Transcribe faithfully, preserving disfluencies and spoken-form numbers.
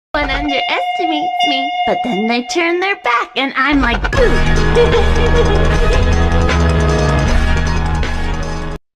One underestimates me, but then they turn their back and I'm like, boo.